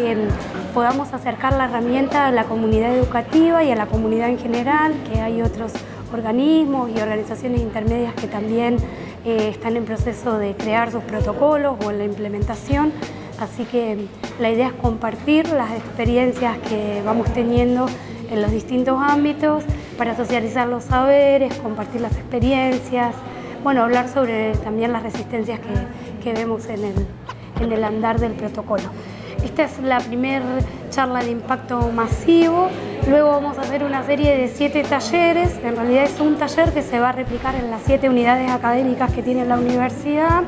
que podamos acercar la herramienta a la comunidad educativa y a la comunidad en general, que hay otros organismos y organizaciones intermedias que también están en proceso de crear sus protocolos o en la implementación. Así que la idea es compartir las experiencias que vamos teniendo en los distintos ámbitos para socializar los saberes, compartir las experiencias, bueno, hablar sobre también las resistencias que vemos en el andar del protocolo. Esta es la primera charla de impacto masivo. Luego vamos a hacer una serie de 7 talleres. En realidad es un taller que se va a replicar en las 7 unidades académicas que tiene la universidad.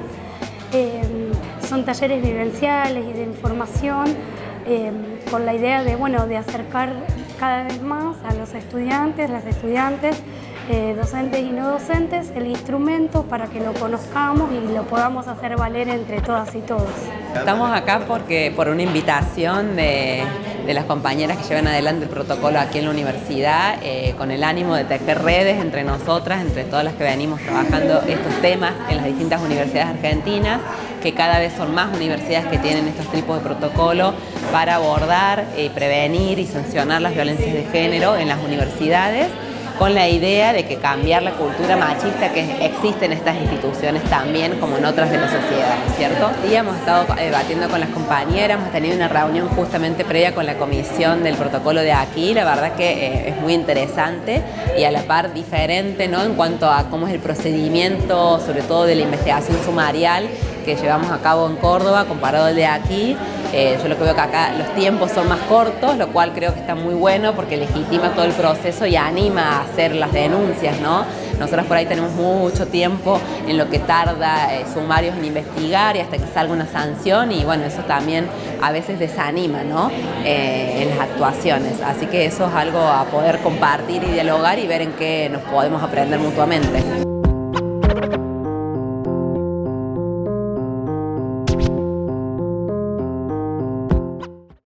Son talleres vivenciales y de información con la idea de acercar cada vez más a los estudiantes, las estudiantes, docentes y no docentes, el instrumento para que lo conozcamos y lo podamos hacer valer entre todas y todos. Estamos acá por una invitación de las compañeras que llevan adelante el protocolo aquí en la universidad, con el ánimo de tejer redes entre nosotras, entre todas las que venimos trabajando estos temas en las distintas universidades argentinas, que cada vez son más universidades que tienen estos tipos de protocolo para abordar, prevenir y sancionar las violencias de género en las universidades, con la idea de que cambiar la cultura machista que existe en estas instituciones también, como en otras de la sociedad, ¿cierto? Y hemos estado debatiendo con las compañeras, hemos tenido una reunión justamente previa con la comisión del protocolo de aquí, la verdad que es muy interesante y a la par diferente, ¿no?, en cuanto a cómo es el procedimiento, sobre todo de la investigación sumarial que llevamos a cabo en Córdoba comparado al de aquí. Yo lo que veo que acá los tiempos son más cortos, lo cual creo que está muy bueno porque legitima todo el proceso y anima a hacer las denuncias, ¿no? Nosotros por ahí tenemos mucho tiempo en lo que tarda sumarios en investigar y hasta que salga una sanción, y bueno, eso también a veces desanima, ¿no?, en las actuaciones. Así que eso es algo a poder compartir y dialogar y ver en qué nos podemos aprender mutuamente.